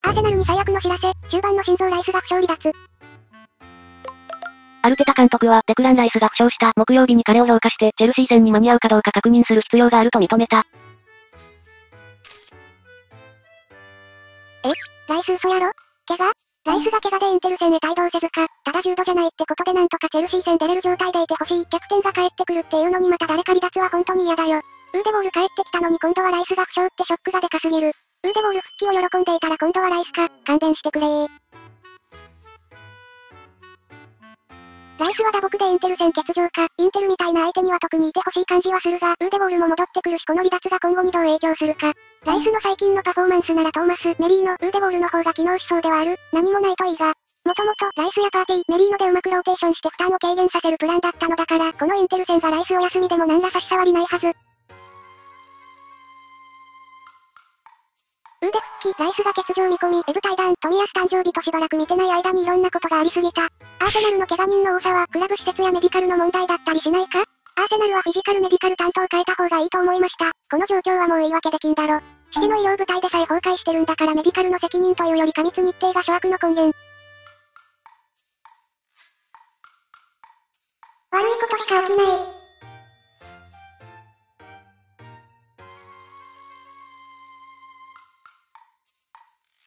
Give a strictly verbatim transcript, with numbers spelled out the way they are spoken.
アーセナルに最悪の知らせ、中盤の心臓ライスが負傷離脱。 アルテタ監督は、デクラン・ライスが負傷した木曜日に彼を評価して、チェルシー戦に間に合うかどうか確認する必要があると認めた。 えライス嘘やろ怪我ライスが怪我でインテル戦へ帯同せずか、ただ重度じゃないってことでなんとかチェルシー戦出れる状態でいてほしい。逆転が返ってくるっていうのにまた誰か離脱は本当に嫌だよ。ウーデボール帰ってきたのに今度はライスが負傷ってショックがでかすぎる。ウーデボール復帰を喜んでいたら今度はライスか、勘弁してくれー。ライスは打撲でインテル戦欠場か、インテルみたいな相手には特にいてほしい感じはするが、ウーデボールも戻ってくるしこの離脱が今後にどう影響するか。ライスの最近のパフォーマンスならトーマス、メリーのウーデボールの方が機能しそうではある。何もないといいが。もともと、ライスやパーティー、メリーノでうまくローテーションして負担を軽減させるプランだったのだから、このインテル戦がライスお休みでも何ら差し障りないはず。ウーデ復帰、ライスが欠場見込み、エブ対談、冨安誕生日としばらく見てない間にいろんなことがありすぎた。アーセナルの怪我人の多さは、クラブ施設やメディカルの問題だったりしないか？アーセナルはフィジカルメディカル担当を変えた方がいいと思いました。この状況はもう言い訳できんだろ。指揮の医療部隊でさえ崩壊してるんだからメディカルの責任というより過密日程が諸悪の根源。悪いことしか起きない。